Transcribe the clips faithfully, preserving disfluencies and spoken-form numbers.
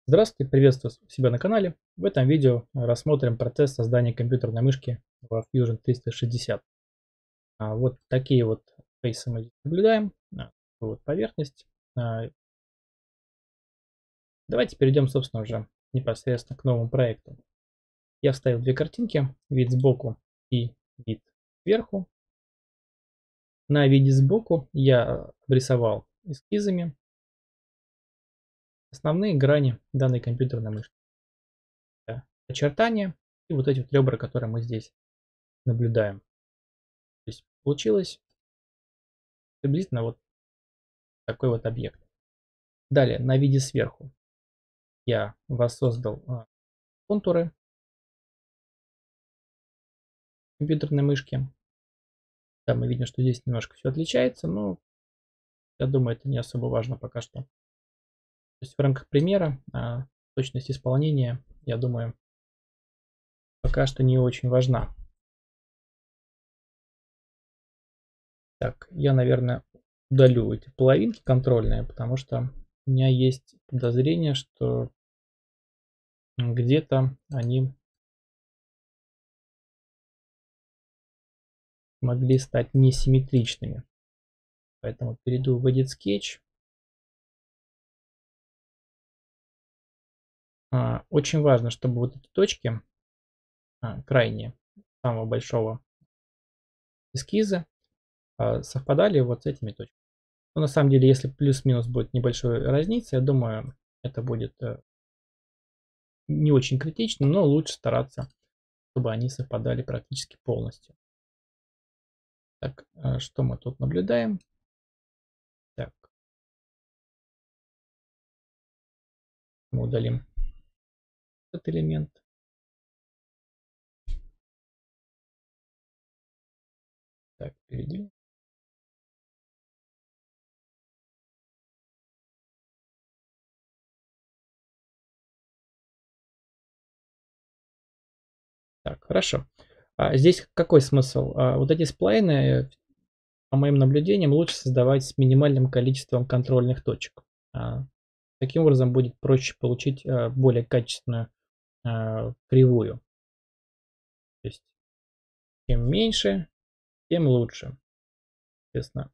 Здравствуйте, приветствую у себя на канале. В этом видео рассмотрим процесс создания компьютерной мышки во Fusion триста шестьдесят. А, Вот такие вот фейсы мы здесь наблюдаем. А, Вот поверхность. А, Давайте перейдем, собственно, уже непосредственно к новому проекту. Я вставил две картинки, вид сбоку и вид сверху. На виде сбоку я обрисовал эскизами основные грани данной компьютерной мышки. Это очертания и вот эти вот ребра, которые мы здесь наблюдаем. То есть получилось приблизительно вот такой вот объект. Далее, на виде сверху я воссоздал а, контуры компьютерной мышки. Да, мы видим, что здесь немножко все отличается, но я думаю, это не особо важно пока что. То есть в рамках примера а, точность исполнения, я думаю, пока что не очень важна. Так, я, наверное, удалю эти половинки контрольные, потому что у меня есть подозрение, что где-то они могли стать несимметричными. Поэтому перейду в Edit Sketch. А, Очень важно, чтобы вот эти точки а, крайние самого большого эскиза а, совпадали вот с этими точками. Но на самом деле, если плюс-минус будет небольшой разница, я думаю, это будет э, не очень критично, но лучше стараться, чтобы они совпадали практически полностью. Так, э, что мы тут наблюдаем? Так, мы удалим этот элемент. Так, перейдем. Так, хорошо. А здесь какой смысл? А, вот эти сплайны, по моим наблюдениям, лучше создавать с минимальным количеством контрольных точек. А, Таким образом будет проще получить а, более качественную а, кривую. То есть чем меньше, тем лучше. Соответственно,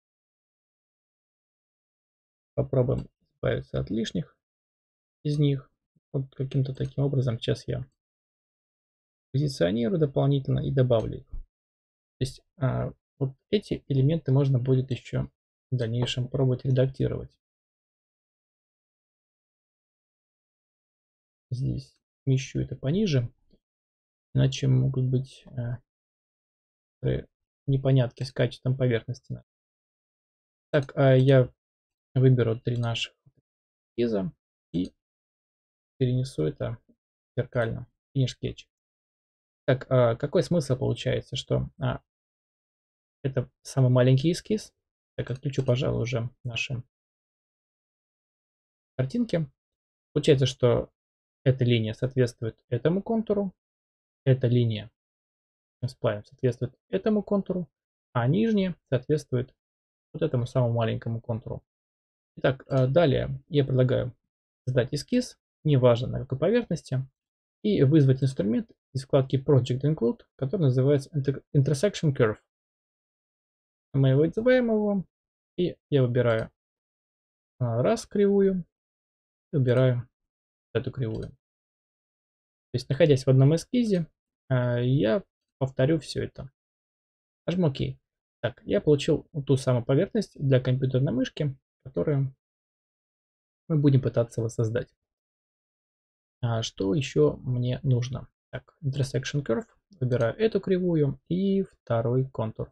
попробуем избавиться от лишних из них. Вот каким-то таким образом сейчас я позиционирую дополнительно и добавлю их. То есть а, вот эти элементы можно будет еще в дальнейшем пробовать редактировать. Здесь смещу это пониже, иначе могут быть э, непонятки с качеством поверхности. Так, а я выберу три наших эскиза и перенесу это зеркально. Finish Sketch. Так, а какой смысл получается, что а, это самый маленький эскиз. Так, отключу, пожалуй, уже наши картинки. Получается, что эта линия соответствует этому контуру, эта линия сплавим соответствует этому контуру, а нижняя соответствует вот этому самому маленькому контуру. Итак, а, далее я предлагаю создать эскиз, неважно на какой поверхности, и вызвать инструмент из вкладки Project Include, который называется Intersection Curve. Мы вызываем его, и я выбираю а, раз кривую, и выбираю эту кривую. То есть, находясь в одном эскизе, а, я повторю все это. Нажму ОК. Так, я получил ту самую поверхность для компьютерной мышки, которую мы будем пытаться воссоздать. А что еще мне нужно? Так, Intersection Curve. Выбираю эту кривую и второй контур.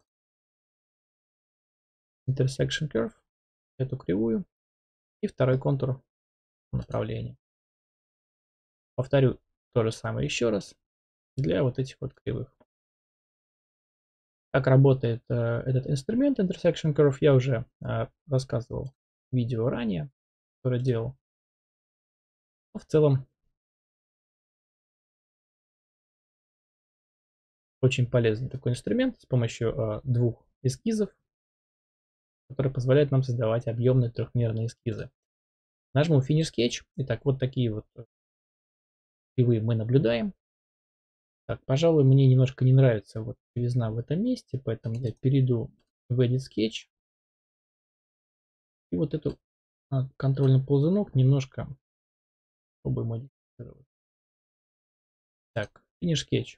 Intersection Curve. Эту кривую и второй контур направления. Повторю то же самое еще раз для вот этих вот кривых. Как работает э, этот инструмент Intersection Curve, я уже э, рассказывал в видео ранее, которое делал. Но в целом очень полезный такой инструмент с помощью э, двух эскизов, который позволяет нам создавать объемные трехмерные эскизы. Нажму Finish Sketch. Итак, вот такие вот кривые мы наблюдаем. Так, пожалуй, мне немножко не нравится вот кривизна в этом месте, поэтому я перейду в Edit Sketch. И вот эту а, контрольный ползунок немножко попробуем модифицировать. Так, Finish Sketch.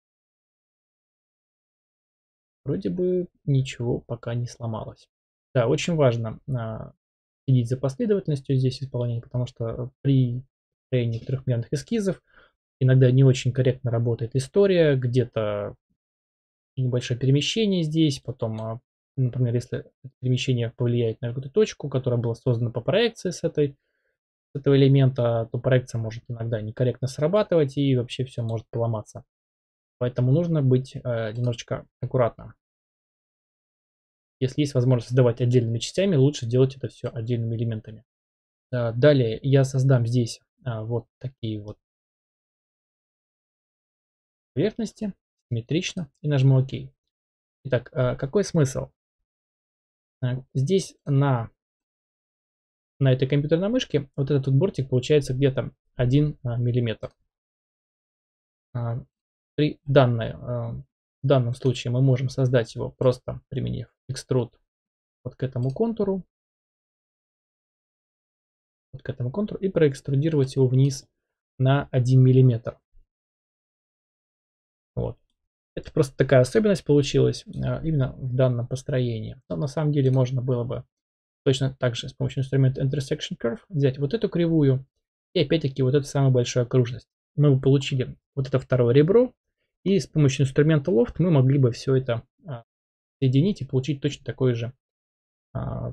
Вроде бы ничего пока не сломалось. Да, очень важно а, следить за последовательностью здесь исполнения, потому что при строении трехмерных эскизов иногда не очень корректно работает история, где-то небольшое перемещение здесь, потом, а, например, если перемещение повлияет на какую-то точку, которая была создана по проекции с этой, с этого элемента, то проекция может иногда некорректно срабатывать и вообще все может поломаться. Поэтому нужно быть э, немножечко аккуратным. Если есть возможность создавать отдельными частями, лучше делать это все отдельными элементами. А, Далее я создам здесь а, вот такие вот поверхности, симметрично, и нажму ОК. Итак, а, какой смысл? А, Здесь на, на этой компьютерной мышке вот этот вот бортик получается где-то один миллиметр. А, При данной, а, в данном случае мы можем создать его просто применив экструд вот к этому контуру, вот к этому контуру и проэкструдировать его вниз на один миллиметр. Вот. Это просто такая особенность получилась а, именно в данном построении. Но на самом деле можно было бы точно так же с помощью инструмента Intersection Curve взять вот эту кривую и опять-таки вот эту самую большую окружность. Мы бы получили вот это второе ребро, и с помощью инструмента Loft мы могли бы все это а, соединить и получить точно такой же, а,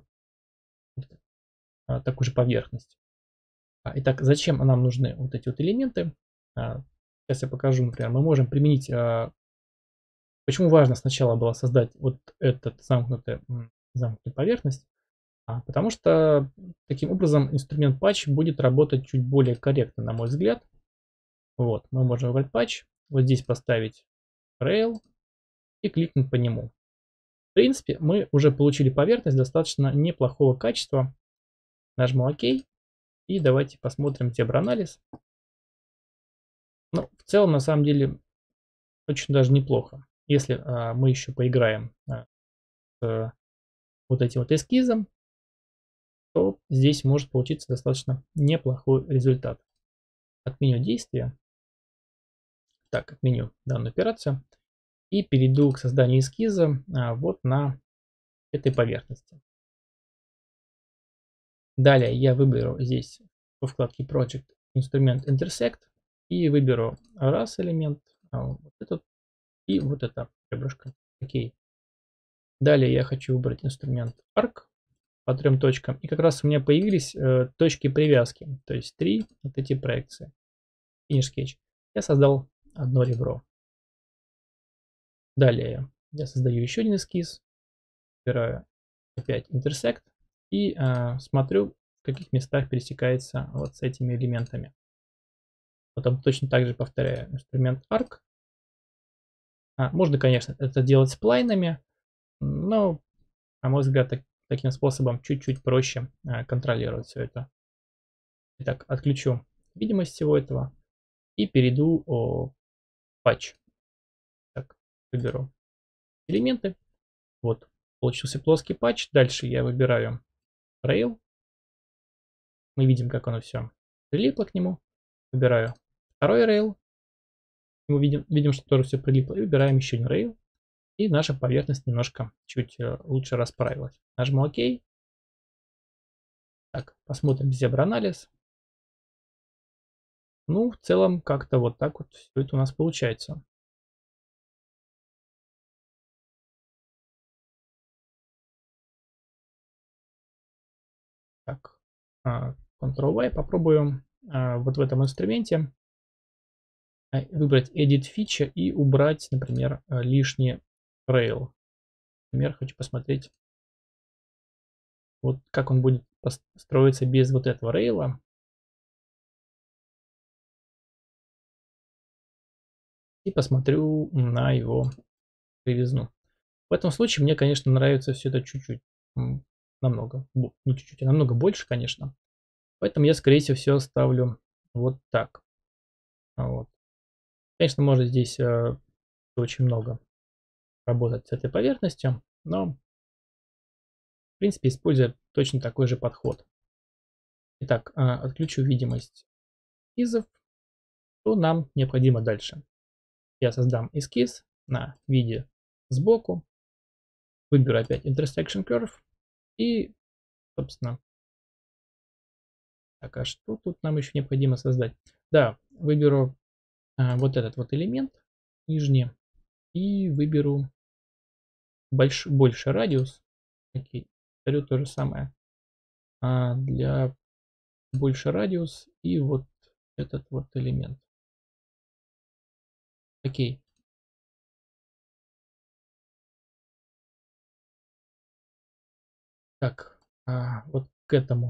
а, такую же поверхность. А, Итак, зачем нам нужны вот эти вот элементы? А, Сейчас я покажу, например, мы можем применить. а, Почему важно сначала было создать вот этот замкнутую, м, замкнутую поверхность? А, Потому что таким образом инструмент Patch будет работать чуть более корректно, на мой взгляд. Вот, мы можем выбрать Patch, вот здесь поставить Rail и кликнуть по нему. В принципе, мы уже получили поверхность достаточно неплохого качества. Нажму ОК и давайте посмотрим тебранализ. Ну, в целом, на самом деле, очень даже неплохо. Если а, мы еще поиграем а, с вот этим вот эскизом, то здесь может получиться достаточно неплохой результат. Отменю действие. Так, отменю данную операцию. И перейду к созданию эскиза а, вот на этой поверхности. Далее я выберу здесь по вкладке Project инструмент Intersect и выберу раз элемент, а, вот этот и вот это ребрышко. Окей. Далее я хочу выбрать инструмент Arc по трем точкам. И как раз у меня появились э, точки привязки. То есть три вот эти проекции. Finish Sketch. Я создал одно ребро. Далее я создаю еще один эскиз. Выбираю опять Intersect. И э, смотрю, в каких местах пересекается вот с этими элементами. Потом точно так же повторяю инструмент Arc. А, можно, конечно, это делать сплайнами, но, на мой взгляд, так, таким способом чуть-чуть проще а, контролировать все это. Итак, отключу видимость всего этого и перейду в патч. Так, выберу элементы. Вот, получился плоский патч. Дальше я выбираю Rail. Мы видим, как оно все прилипло к нему. Выбираю второй Rail. Мы видим, видим, что тоже все прилипло. И выбираем еще один Rail. И наша поверхность немножко чуть э, лучше расправилась. Нажму ОК. Так, посмотрим зебра-анализ. Ну, в целом, как-то вот так вот все это у нас получается. Так, а, контрол-Y. Попробуем а, вот в этом инструменте а, выбрать Edit Feature и убрать, например, а, лишний Rail. Например, хочу посмотреть, вот как он будет строиться без вот этого рейла. И посмотрю на его кривизну. В этом случае мне, конечно, нравится все это чуть-чуть, м, намного, бо- не чуть-чуть, а намного больше, конечно. Поэтому я, скорее всего, все оставлю вот так. Вот. Конечно, можно здесь э, очень много работать с этой поверхностью, но, в принципе, используя точно такой же подход. Итак, э, отключу видимость эскизов. Что нам необходимо дальше? Я создам эскиз на виде сбоку, выберу опять Intersection Curve и, собственно, так, а что тут нам еще необходимо создать? Да, выберу а, вот этот вот элемент нижний и выберу больш, больше радиус. Окей, повторю то же самое а, для больше радиус и вот этот вот элемент. Окей. Так, а, вот к этому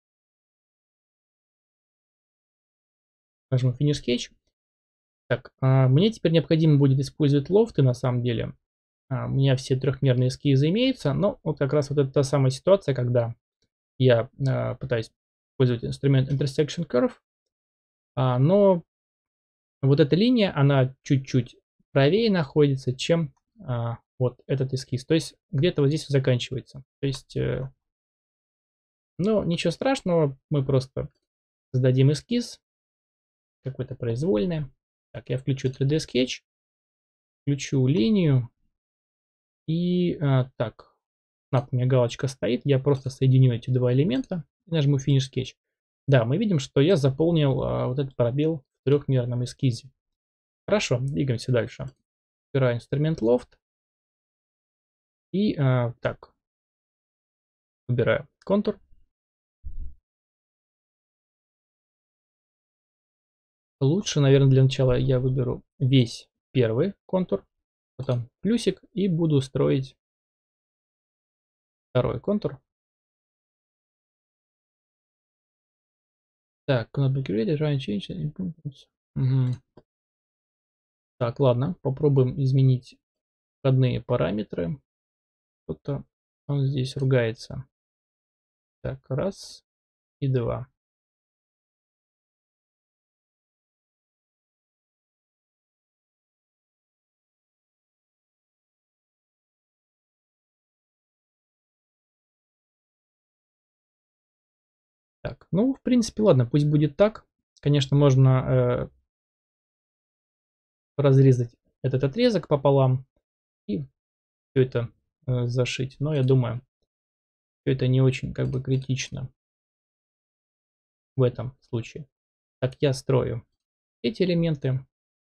нажму Finish Sketch. Так, а, мне теперь необходимо будет использовать лофты на самом деле. А, у меня все трехмерные эскизы имеются, но вот как раз вот это та самая ситуация, когда я а, пытаюсь использовать инструмент Intersection Curve, а, но вот эта линия, она чуть-чуть правее находится, чем а, вот этот эскиз. То есть где-то вот здесь заканчивается. То есть, э, ну, ничего страшного, мы просто создадим эскиз какой-то произвольный. Так, я включу три дэ Sketch, включу линию и а, так, у меня галочка стоит, я просто соединю эти два элемента и нажму Finish Sketch. Да, мы видим, что я заполнил а, вот этот пробел в трехмерном эскизе. Хорошо, двигаемся дальше. Выбираю инструмент Loft и а, так, выбираю контур. Лучше, наверное, для начала я выберу весь первый контур, потом плюсик и буду строить второй контур. Так, cannot be created, try and change improvements. Угу. Так, ладно, попробуем изменить входные параметры. Что-то он здесь ругается. Так, раз и два. Так, ну, в принципе, ладно, пусть будет так. Конечно, можно э, разрезать этот отрезок пополам и все это э, зашить. Но я думаю, все это не очень как бы критично в этом случае. Так, я строю эти элементы.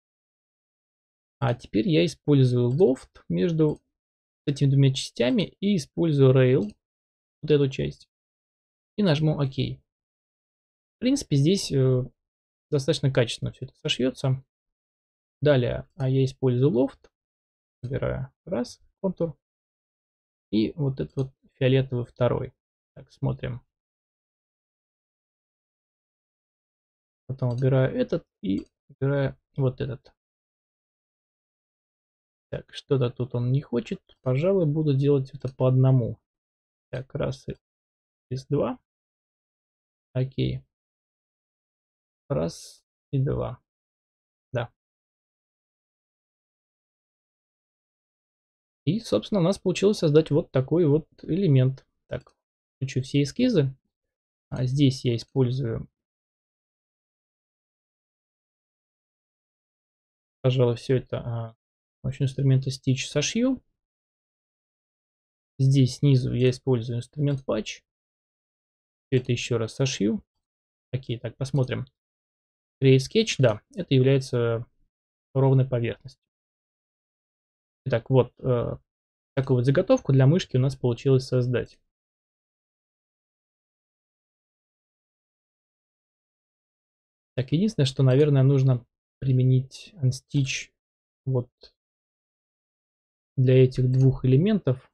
А теперь я использую лофт между этими двумя частями и использую Rail, вот эту часть, и нажму ОК. В принципе, здесь э, достаточно качественно все это сошьется. Далее а я использую лофт, выбираю раз, контур, и вот этот вот фиолетовый второй. Так, смотрим. Потом выбираю этот и выбираю вот этот. Так, что-то тут он не хочет. Пожалуй, буду делать это по одному. Так, раз и два. Окей. Раз и два. Да. И, собственно, у нас получилось создать вот такой вот элемент. Так, включу все эскизы. А здесь я использую, пожалуй, все это а, помощью инструмента Stitch сошью. Здесь снизу я использую инструмент Patch. Все это еще раз сошью. Окей, так, посмотрим. Create Sketch, да, это является ровной поверхностью. Итак, вот э, такую вот заготовку для мышки у нас получилось создать. Так, единственное, что, наверное, нужно применить Unstitch вот для этих двух элементов,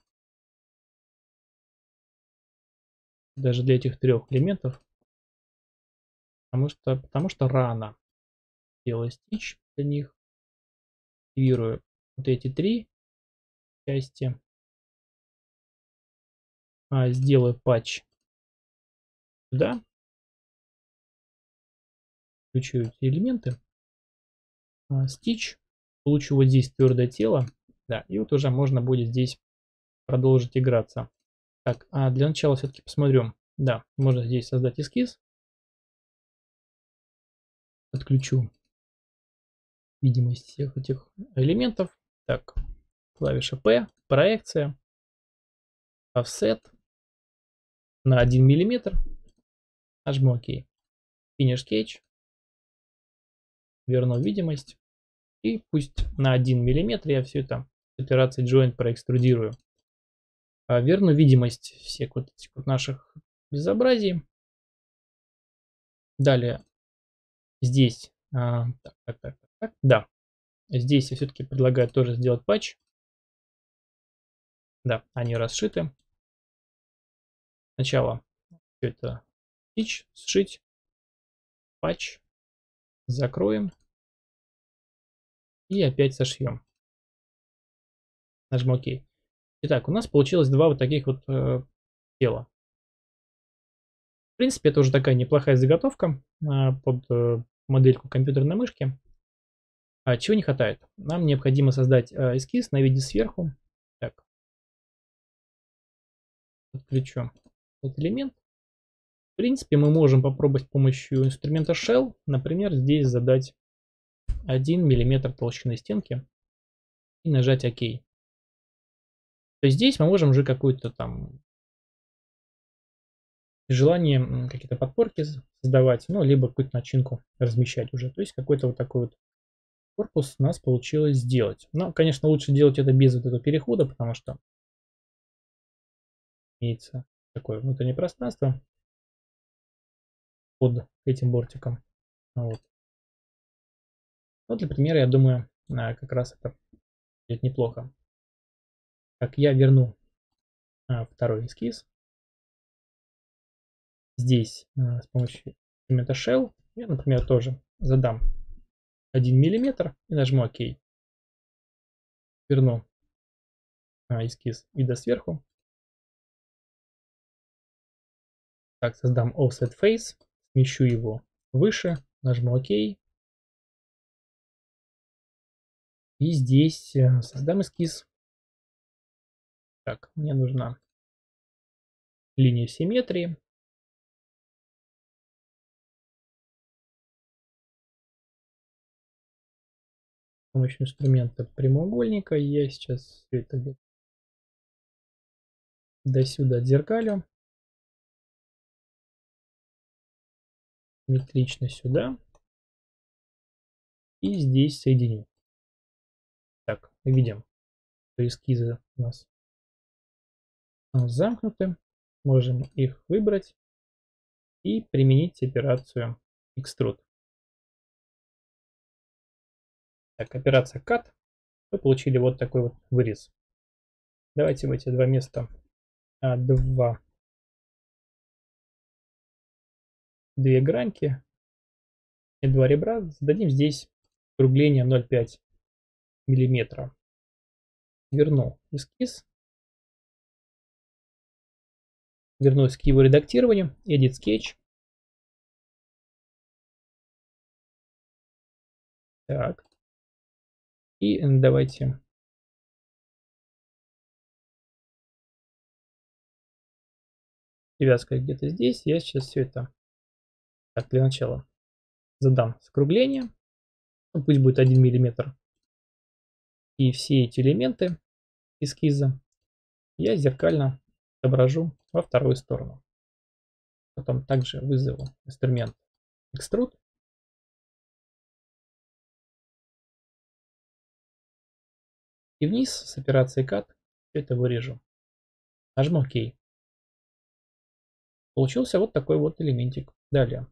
даже для этих трех элементов, потому что, потому что рано делаю Stitch для них. Активирую вот эти три части, а, сделаю патч сюда Включу эти элементы. Stitch. Получу вот здесь твердое тело. Да, и вот уже можно будет здесь продолжить играться. Так, а для начала все-таки посмотрим. Да, можно здесь создать эскиз. Подключу видимость всех этих элементов. Так, клавиша P, проекция, offset на один миллиметр. Нажму ОК. Finish Sketch. Верну видимость. И пусть на один миллиметр я все это с операцией Join проэкструдирую. А верну видимость всех вот этих вот наших безобразий. Далее здесь, а, так, так, так, так, да, здесь я все-таки предлагаю тоже сделать патч. Да, они расшиты. Сначала все это Stitch, сшить, патч, закроем и опять сошьем. Нажму ОК. Итак, у нас получилось два вот таких вот э, тела. В принципе, это уже такая неплохая заготовка э, под э, модельку компьютерной мышки. А чего не хватает? Нам необходимо создать э, эскиз на виде сверху. Так. Подключу этот элемент. В принципе, мы можем попробовать с помощью инструмента Shell, например, здесь задать один миллиметр толщины стенки и нажать ОК. То есть здесь мы можем уже какую-то там желание какие-то подпорки создавать, ну, либо какую-то начинку размещать уже. То есть какой-то вот такой вот корпус у нас получилось сделать. Но, конечно, лучше делать это без вот этого перехода, потому что имеется такое внутреннее пространство под этим бортиком. Вот. Но для примера, я думаю, как раз это будет неплохо. Так, я верну второй эскиз. Здесь с помощью инструмента Shell я, например, тоже задам один миллиметр и нажму ОК. Верну эскиз вида сверху. Так, создам Offset Face, смещу его выше, нажму ОК. И здесь создам эскиз. Так, мне нужна линия симметрии. С помощью инструмента прямоугольника я сейчас все это до сюда отзеркалю. Симметрично сюда. И здесь соединю. Так, видим, что эскизы у нас замкнуты. Можем их выбрать и применить операцию Extrude. Так, операция Cut. Мы получили вот такой вот вырез. Давайте в эти два места а, два, две граньки и два ребра зададим здесь округление ноль целых пять десятых миллиметра. Верну эскиз. Вернусь к его редактированию. Edit Sketch. Так. И давайте привязка где-то здесь. Я сейчас все это так для начала задам скругление. Ну, пусть будет один миллиметр. И все эти элементы эскиза я зеркально отображу во вторую сторону. Потом также вызову инструмент Extrude. И вниз с операцией Cut это вырежу. Нажму ОК. Получился вот такой вот элементик. Далее.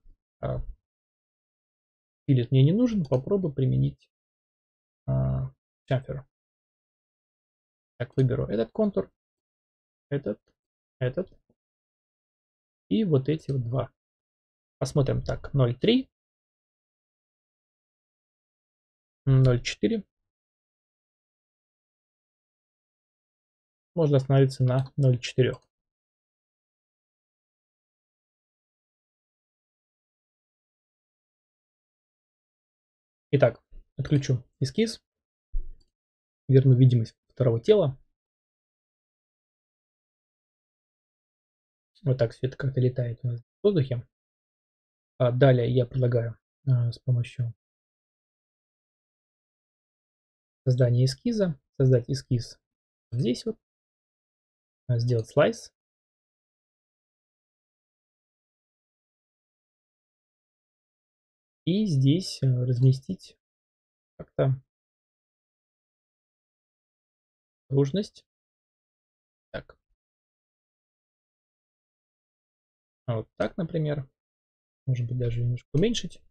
Филет мне не нужен. Попробую применить а, chamfer. Так, выберу этот контур. Этот. Этот. И вот эти вот два. Посмотрим так. ноль целых три. ноль целых четыре. Можно остановиться на ноль целых четыре. Итак, отключу эскиз, верну видимость второго тела. Вот так все это как-то летает у нас в воздухе. А далее я предлагаю а, с помощью создания эскиза создать эскиз здесь вот, а, сделать слайс. И здесь э, разместить как-то окружность. Так, а вот так, например. Может быть, даже немножко уменьшить.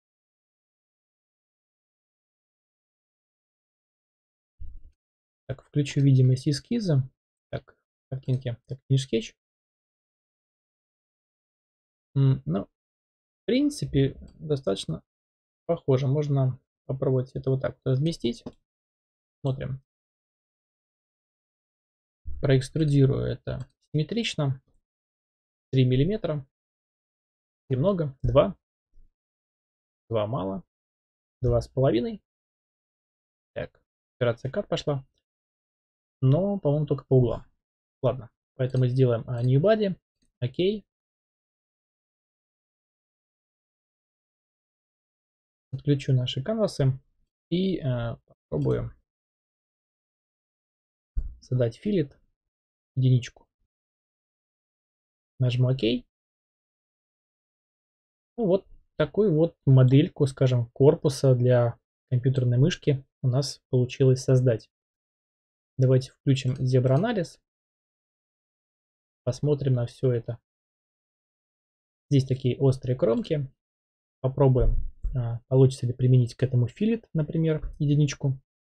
Так, включу видимость эскиза. Так, картинки. Так, не скетч. М, Ну, в принципе, достаточно похоже. Можно попробовать это вот так вот разместить. Смотрим. Проэкструдирую это симметрично. три миллиметра. Немного. два. два мало. два с половиной. Так, операция кат пошла. Но, по-моему, только по углам. Ладно. Поэтому сделаем а, New Body. Окей. Подключу наши канвасы. И э, попробуем создать филет. Единичку. Нажму ОК. Ну, вот такую вот модельку, скажем, корпуса для компьютерной мышки у нас получилось создать. Давайте включим зебра-анализ. Посмотрим на все это. Здесь такие острые кромки. Попробуем, а, получится ли применить к этому филет, например, единичку.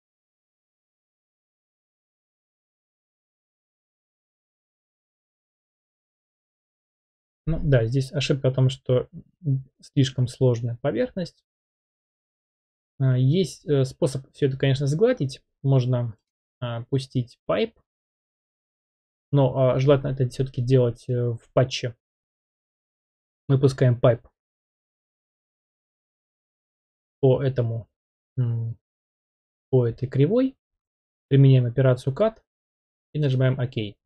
Ну да, здесь ошибка о том, что слишком сложная поверхность. А, Есть э, способ все это, конечно, сгладить. Можно а, пустить пайп, но а, желательно это все-таки делать э, в патче. Мы пускаем пайп по этому, м, по этой кривой, применяем операцию кат и нажимаем ОК.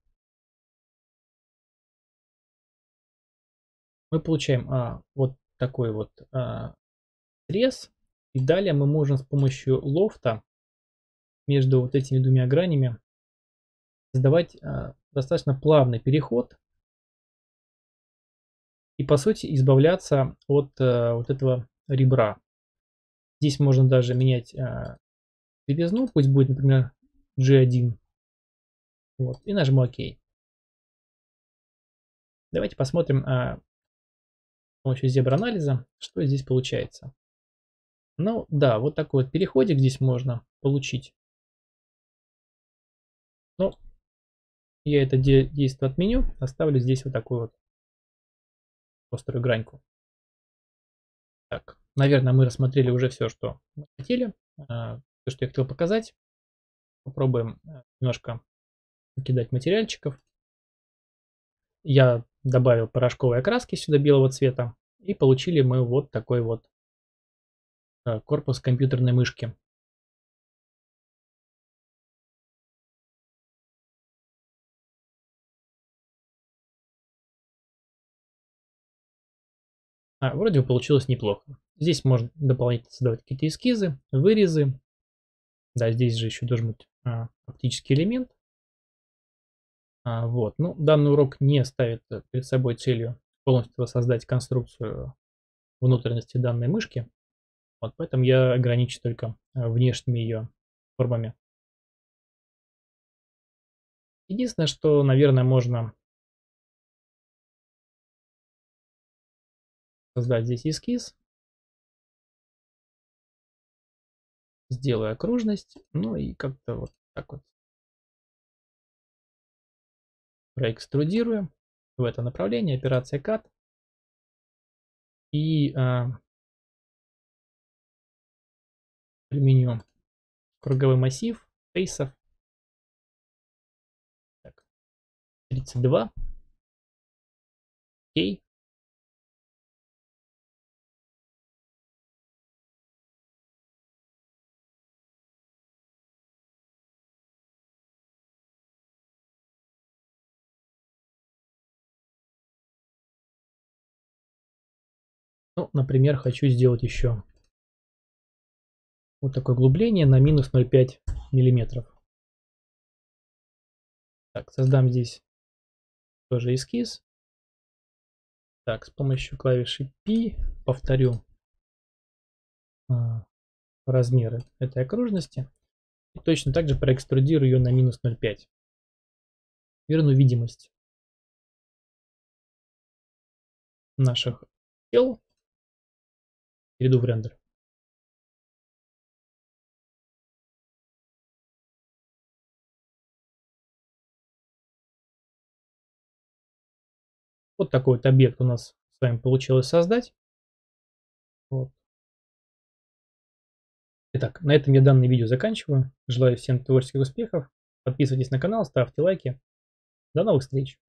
Мы получаем а, вот такой вот а, срез. И далее мы можем с помощью лофта между вот этими двумя гранями создавать а, достаточно плавный переход и, по сути, избавляться от а, вот этого ребра. Здесь можно даже менять а, кривизну, пусть будет, например, джи один. Вот, и нажму ОК. Давайте посмотрим а, с помощью зебра-анализа, что здесь получается. Ну да, вот такой вот переходик здесь можно получить. Но я это де действие отменю, оставлю здесь вот такую вот острую граньку. Так, наверное, мы рассмотрели уже все, что мы хотели, а, все, что я хотел показать. Попробуем э, немножко накидать материальчиков. Я добавил порошковой окраски сюда белого цвета. И получили мы вот такой вот э, корпус компьютерной мышки. А, вроде бы получилось неплохо. Здесь можно дополнительно создавать какие-то эскизы, вырезы. Да, здесь же еще должен быть а, оптический элемент. А, вот. Ну, данный урок не ставит э, перед собой целью полностью воссоздать конструкцию внутренности данной мышки. Вот, поэтому я ограничу только э, внешними ее формами. Единственное, что, наверное, можно создать здесь эскиз. Сделаю окружность. Ну и как-то вот так вот проэкструдирую в это направление. Операция кат. И а, применю круговой массив фейсов. Так, тридцать два. Окей. Ну, например, хочу сделать еще вот такое углубление на минус ноль целых пять десятых миллиметров. Так, создам здесь тоже эскиз. Так, с помощью клавиши P повторю а, размеры этой окружности. И точно так же проэкструдирую ее на минус ноль целых пять десятых. Верну видимость наших тел. Перейду в рендер. Вот такой вот объект у нас с вами получилось создать. Вот. Итак, на этом я данное видео заканчиваю. Желаю всем творческих успехов. Подписывайтесь на канал, ставьте лайки. До новых встреч!